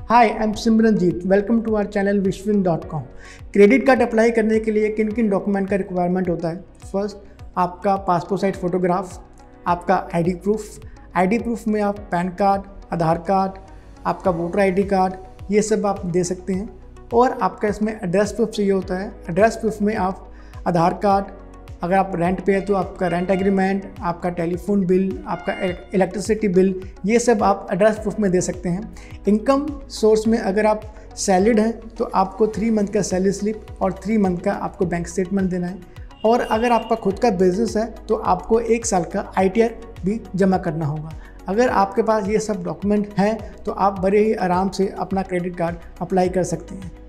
Hi, I am Simranjeet. Welcome to our channel wishwin.com। Credit card apply करने के लिए किन किन डॉक्यूमेंट का रिक्वायरमेंट होता है? फर्स्ट, आपका पासपोर्ट साइज फ़ोटोग्राफ, आपका आईडी प्रूफ में आप पैन कार्ड, आधार कार्ड, आपका वोटर आईडी कार्ड, ये सब आप दे सकते हैं। और आपका इसमें एड्रेस प्रूफ चाहिए होता है। एड्रेस प्रूफ में आप आधार कार्ड, अगर आप रेंट पे है तो आपका रेंट एग्रीमेंट, आपका टेलीफोन बिल, आपका इलेक्ट्रिसिटी बिल, ये सब आप एड्रेस प्रूफ में दे सकते हैं। इनकम सोर्स में अगर आप सैलरीड हैं तो आपको 3 मंथ का सैलरी स्लिप और 3 मंथ का आपको बैंक स्टेटमेंट देना है। और अगर आपका खुद का बिजनेस है तो आपको 1 साल का ITR भी जमा करना होगा। अगर आपके पास ये सब डॉक्यूमेंट हैं तो आप बड़े ही आराम से अपना क्रेडिट कार्ड अप्लाई कर सकते हैं।